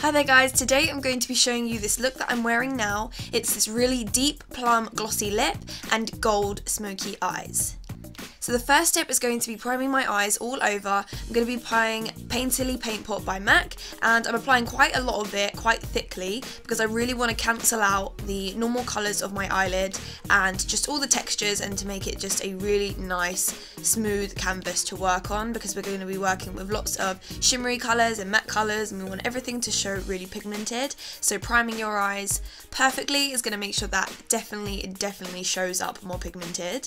Hi there guys, today I'm going to be showing you this look that I'm wearing now. It's this really deep plum glossy lip and gold smoky eyes. So the first step is going to be priming my eyes all over. I'm going to be applying Painterly Paint Pot by MAC, and I'm applying quite a lot of it, quite thickly, because I really want to cancel out the normal colours of my eyelid and just all the textures, and to make it just a really nice smooth canvas to work on, because we're going to be working with lots of shimmery colours and matte colours, and we want everything to show really pigmented. So priming your eyes perfectly is going to make sure that definitely shows up more pigmented.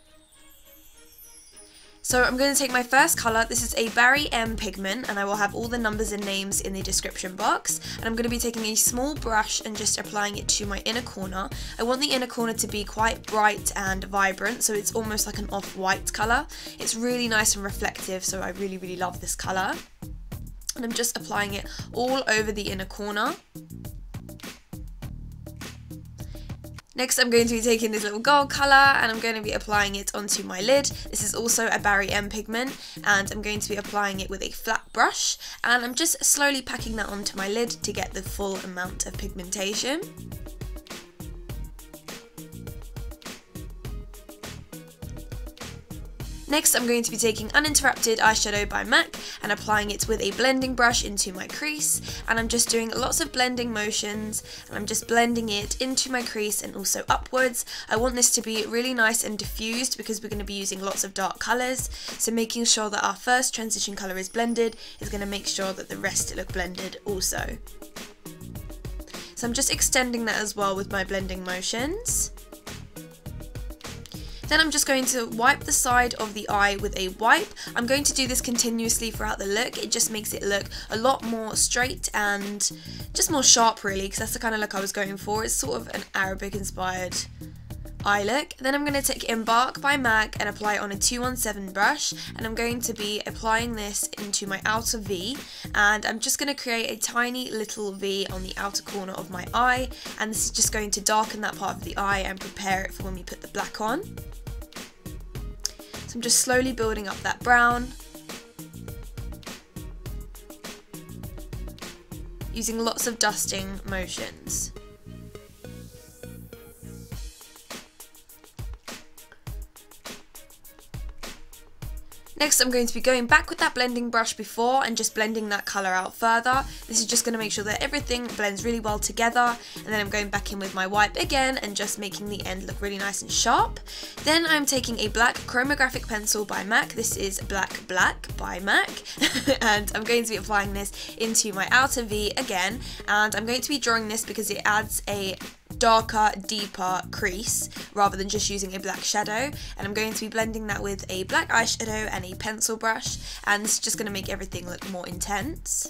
So I'm going to take my first colour. This is a Barry M pigment, and I will have all the numbers and names in the description box. And I'm going to be taking a small brush and just applying it to my inner corner. I want the inner corner to be quite bright and vibrant, so it's almost like an off-white colour. It's really nice and reflective, so I really love this colour. And I'm just applying it all over the inner corner. Next I'm going to be taking this little gold colour and I'm going to be applying it onto my lid. This is also a Barry M pigment, and I'm going to be applying it with a flat brush, and I'm just slowly packing that onto my lid to get the full amount of pigmentation. Next I'm going to be taking Uninterrupted eyeshadow by MAC and applying it with a blending brush into my crease, and I'm just doing lots of blending motions, and I'm just blending it into my crease and also upwards. I want this to be really nice and diffused because we're going to be using lots of dark colours, so making sure that our first transition colour is blended is going to make sure that the rest look blended also. So I'm just extending that as well with my blending motions. Then I'm just going to wipe the side of the eye with a wipe. I'm going to do this continuously throughout the look. It just makes it look a lot more straight and just more sharp really, because that's the kind of look I was going for. It's sort of an Arabic inspired eye look. Then I'm going to take Embark by MAC and apply it on a 217 brush, and I'm going to be applying this into my outer V, and I'm just going to create a tiny little V on the outer corner of my eye, and this is just going to darken that part of the eye and prepare it for when we put the black on. So I'm just slowly building up that brown, using lots of dusting motions. Next I'm going to be going back with that blending brush before and just blending that colour out further. This is just going to make sure that everything blends really well together, and then I'm going back in with my wipe again and just making the end look really nice and sharp. Then I'm taking a black chromographic pencil by MAC. This is Black by MAC and I'm going to be applying this into my outer V again, and I'm going to be drawing this because it adds a darker, deeper crease rather than just using a black shadow, and I'm going to be blending that with a black eyeshadow and a pencil brush, and this is just going to make everything look more intense.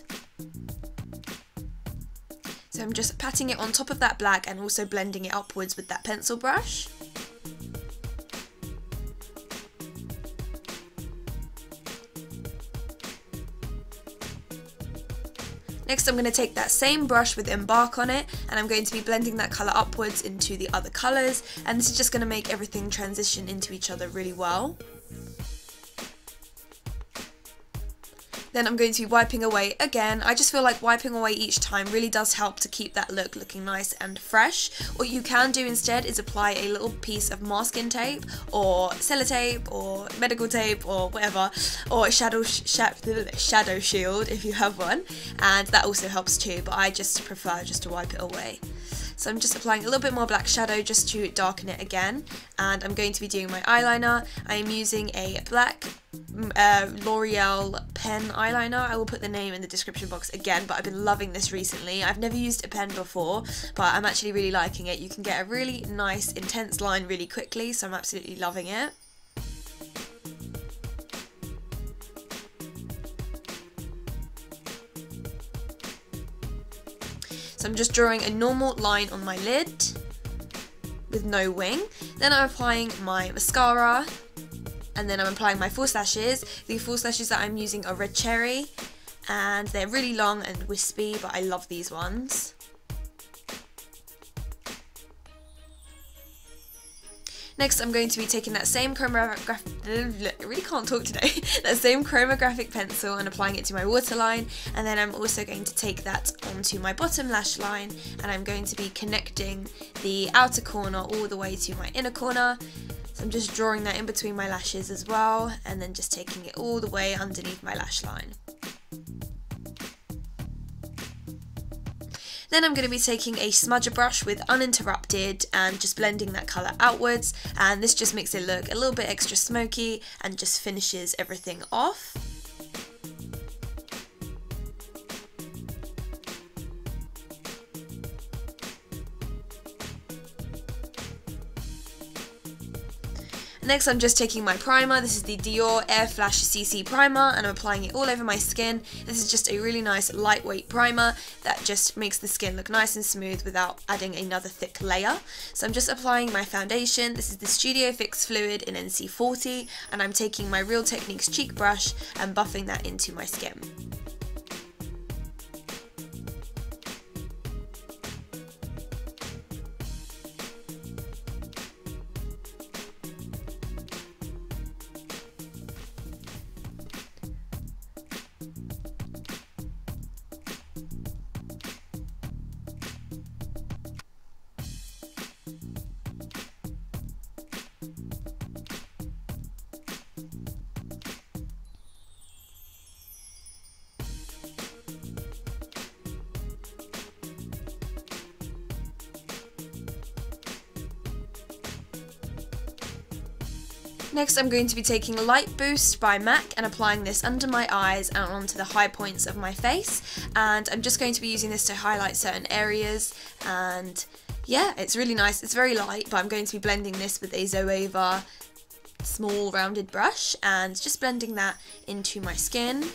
So I'm just patting it on top of that black and also blending it upwards with that pencil brush. Next I'm going to take that same brush with Embark on it, and I'm going to be blending that colour upwards into the other colours, and this is just going to make everything transition into each other really well. Then I'm going to be wiping away again. I just feel like wiping away each time really does help to keep that look looking nice and fresh. What you can do instead is apply a little piece of masking tape or sellotape or medical tape or whatever, or a shadow shield if you have one, and that also helps too, but I just prefer just to wipe it away. So I'm just applying a little bit more black shadow just to darken it again, and I'm going to be doing my eyeliner. I am using a black L'Oreal pen eyeliner. I will put the name in the description box again, but I've been loving this recently. I've never used a pen before, but I'm actually really liking it. You can get a really nice intense line really quickly, so I'm absolutely loving it. So I'm just drawing a normal line on my lid with no wing. Then I'm applying my mascara, and then I'm applying my false lashes. The false lashes that I'm using are Red Cherry, and they're really long and wispy, but I love these ones. Next, I'm going to be taking that same chromographic, I really can't talk today, that same chromographic pencil and applying it to my waterline, and then I'm also going to take that onto my bottom lash line, and I'm going to be connecting the outer corner all the way to my inner corner. So I'm just drawing that in between my lashes as well, and then just taking it all the way underneath my lash line. Then I'm going to be taking a smudger brush with Uninterrupted and just blending that colour outwards, and this just makes it look a little bit extra smoky and just finishes everything off. Next, I'm just taking my primer. This is the Dior Air Flash CC primer, and I'm applying it all over my skin. This is just a really nice lightweight primer that just makes the skin look nice and smooth without adding another thick layer. So I'm just applying my foundation. This is the Studio Fix Fluid in NC40, and I'm taking my Real Techniques cheek brush and buffing that into my skin. Next, I'm going to be taking Light Boost by MAC and applying this under my eyes and onto the high points of my face, and I'm just going to be using this to highlight certain areas, and yeah, it's really nice. It's very light, but I'm going to be blending this with a Zoeva small rounded brush and just blending that into my skin.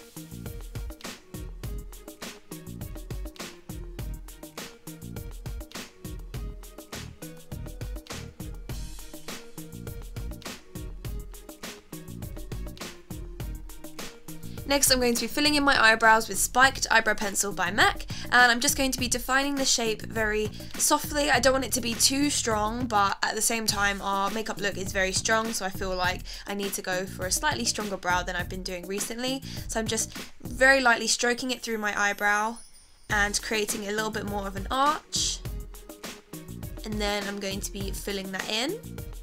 Next, I'm going to be filling in my eyebrows with Spiked Eyebrow Pencil by MAC, and I'm just going to be defining the shape very softly. I don't want it to be too strong, but at the same time our makeup look is very strong, so I feel like I need to go for a slightly stronger brow than I've been doing recently. So I'm just very lightly stroking it through my eyebrow and creating a little bit more of an arch, and then I'm going to be filling that in.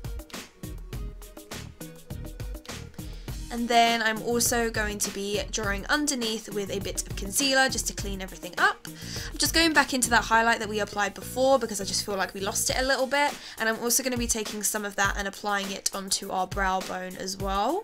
And then I'm also going to be drawing underneath with a bit of concealer just to clean everything up. I'm just going back into that highlight that we applied before because I just feel like we lost it a little bit. And I'm also going to be taking some of that and applying it onto our brow bone as well.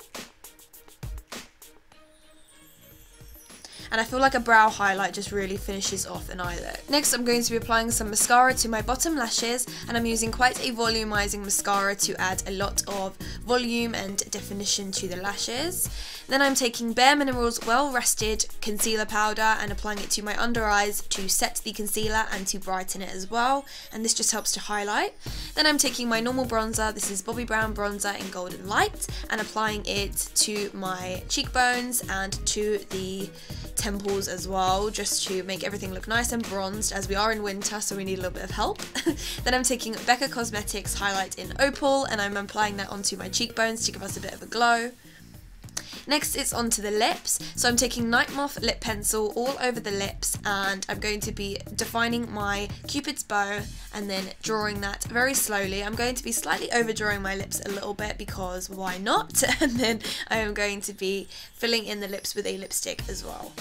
And I feel like a brow highlight just really finishes off an eye look. Next, I'm going to be applying some mascara to my bottom lashes, and I'm using quite a volumizing mascara to add a lot of volume and definition to the lashes. Then I'm taking Bare Minerals Well Rested concealer powder and applying it to my under eyes to set the concealer and to brighten it as well, and this just helps to highlight. Then I'm taking my normal bronzer, this is Bobbi Brown bronzer in Golden Light, and applying it to my cheekbones and to the temples as well, just to make everything look nice and bronzed, as we are in winter, so we need a little bit of help. Then I'm taking Becca Cosmetics Highlight in Opal, and I'm applying that onto my cheekbones to give us a bit of a glow. Next, it's onto the lips, so I'm taking Night Moth lip pencil all over the lips, and I'm going to be defining my Cupid's bow and then drawing that very slowly. I'm going to be slightly overdrawing my lips a little bit because why not? And then I am going to be filling in the lips with a lipstick as well.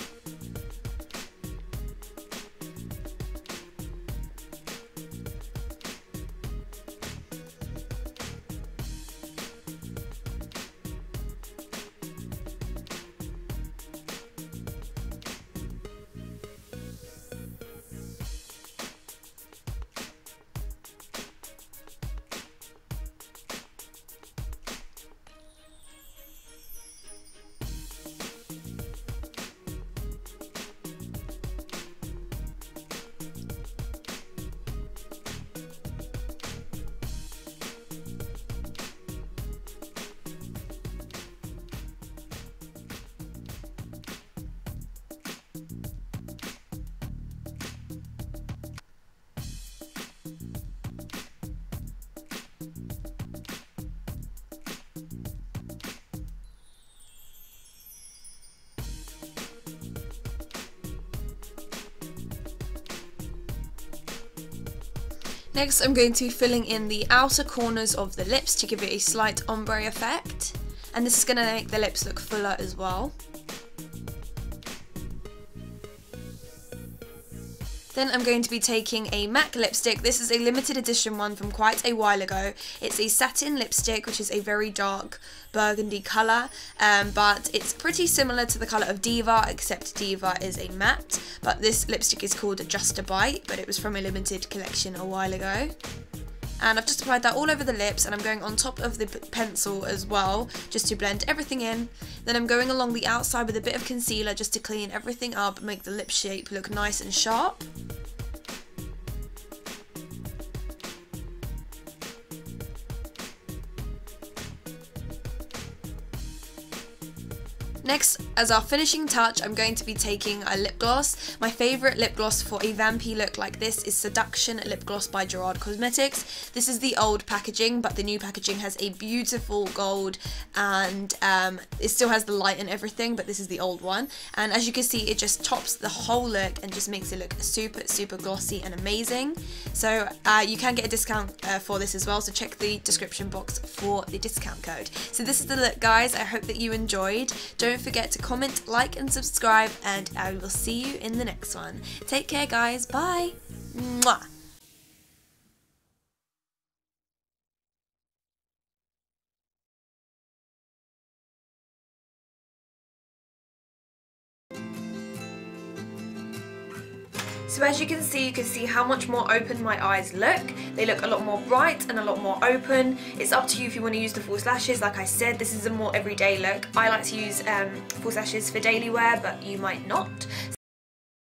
Next, I'm going to be filling in the outer corners of the lips to give it a slight ombre effect, and this is going to make the lips look fuller as well. Then I'm going to be taking a MAC lipstick. This is a limited edition one from quite a while ago. It's a satin lipstick, which is a very dark burgundy colour, but it's pretty similar to the colour of Diva, except Diva is a matte. But this lipstick is called Just a Bite, but it was from a limited collection a while ago. And I've just applied that all over the lips, and I'm going on top of the pencil as well, just to blend everything in. Then I'm going along the outside with a bit of concealer just to clean everything up, make the lip shape look nice and sharp. Next, as our finishing touch, I'm going to be taking a lip gloss. My favourite lip gloss for a vampy look like this is Seduction Lip Gloss by Gerard Cosmetics. This is the old packaging, but the new packaging has a beautiful gold, and it still has the light and everything, but this is the old one. And as you can see, it just tops the whole look and just makes it look super glossy and amazing. So you can get a discount for this as well, so check the description box for the discount code. So this is the look, guys. I hope that you enjoyed. Don't forget to comment, like and subscribe, and I will see you in the next one. Take care, guys. Bye. Mwah. So as you can see how much more open my eyes look. They look a lot more bright and a lot more open. It's up to you if you want to use the false lashes. Like I said, this is a more everyday look. I like to use false lashes for daily wear, but you might not.